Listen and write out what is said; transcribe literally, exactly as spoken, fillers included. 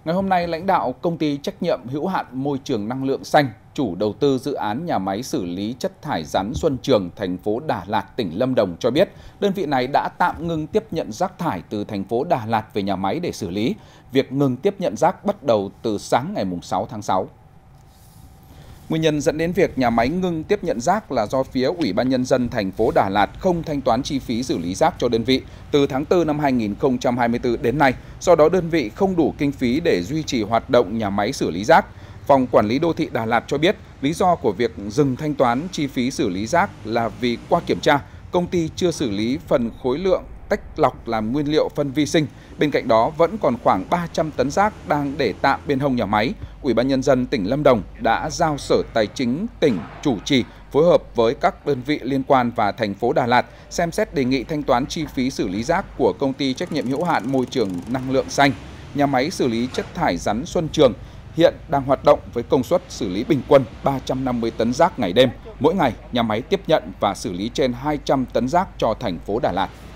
Ngày hôm nay, lãnh đạo công ty trách nhiệm hữu hạn môi trường năng lượng xanh, chủ đầu tư dự án nhà máy xử lý chất thải rắn Xuân Trường, thành phố Đà Lạt, tỉnh Lâm Đồng cho biết, đơn vị này đã tạm ngừng tiếp nhận rác thải từ thành phố Đà Lạt về nhà máy để xử lý. Việc ngừng tiếp nhận rác bắt đầu từ sáng ngày sáu tháng sáu. Nguyên nhân dẫn đến việc nhà máy ngừng tiếp nhận rác là do phía Ủy ban Nhân dân thành phố Đà Lạt không thanh toán chi phí xử lý rác cho đơn vị từ tháng tư năm hai nghìn không trăm hai mươi tư đến nay, do đó đơn vị không đủ kinh phí để duy trì hoạt động nhà máy xử lý rác. Phòng Quản lý Đô thị Đà Lạt cho biết, lý do của việc dừng thanh toán chi phí xử lý rác là vì qua kiểm tra, công ty chưa xử lý phần khối lượng tách lọc làm nguyên liệu phân vi sinh. Bên cạnh đó vẫn còn khoảng ba trăm tấn rác đang để tạm bên hông nhà máy. Ủy ban Nhân dân tỉnh Lâm Đồng đã giao Sở Tài chính tỉnh chủ trì phối hợp với các đơn vị liên quan và thành phố Đà Lạt xem xét đề nghị thanh toán chi phí xử lý rác của công ty trách nhiệm hữu hạn môi trường năng lượng xanh. Nhà máy xử lý chất thải rắn Xuân Trường hiện đang hoạt động với công suất xử lý bình quân ba trăm năm mươi tấn rác ngày đêm. Mỗi ngày, nhà máy tiếp nhận và xử lý trên hai trăm tấn rác cho thành phố Đà Lạt.